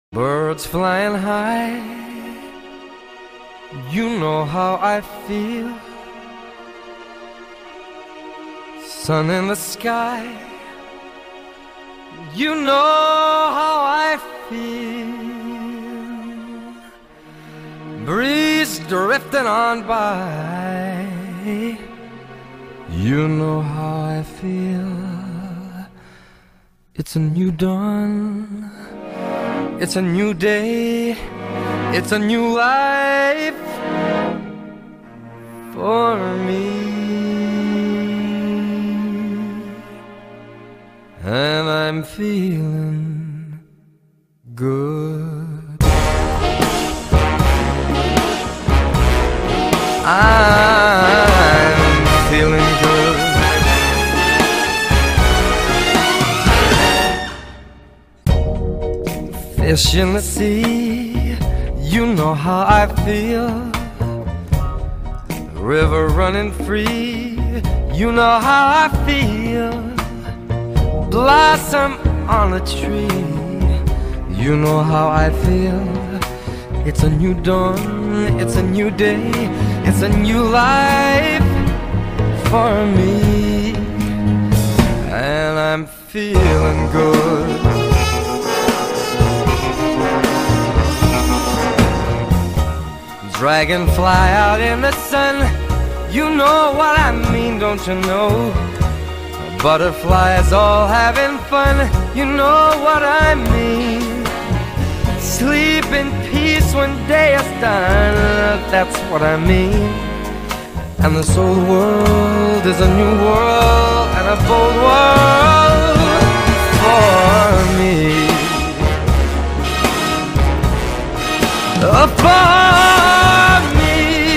Birds flying high, you know how I feel. Sun in the sky, you know how I feel. Breeze drifting on by, you know how I feel. It's a new dawn, it's a new day, it's a new life for me. And I'm feeling good. I'm feeling good. Fish in the sea, you know how I feel. River running free, you know how I feel. Blossom on a tree, you know how I feel. It's a new dawn, it's a new day, it's a new life for me. And I'm feeling good. Dragonfly out in the sun, you know what I mean, don't you know? Butterflies all having fun, you know what I mean. Sleep in peace when day is done, that's what I mean. And this old world is a new world and a bold world for me. For me.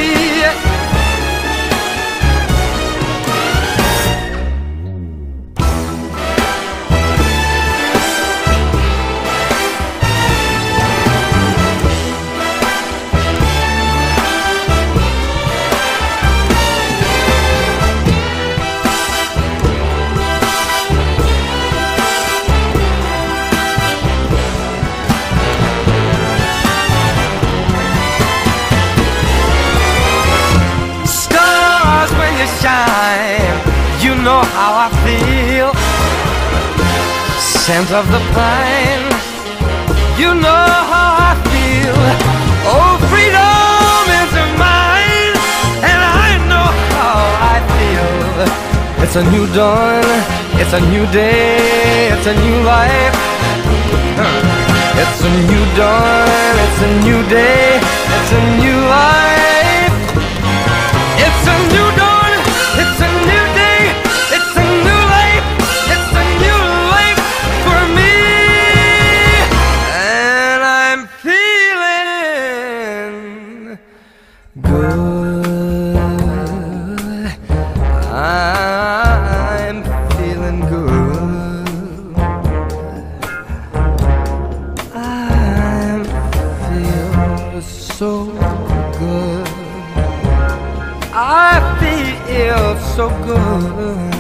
You know how I feel. Scent of the pine, you know how I feel. Oh, freedom is mine, and I know how I feel. It's a new dawn, it's a new day, it's a new life. It's a new dawn, it's a new day, it's a new life. It's a new dawn, it's a new day, it's a new life, it's a new life for me. And I'm feeling good. I'm feeling good. I feel so good. I feel so good.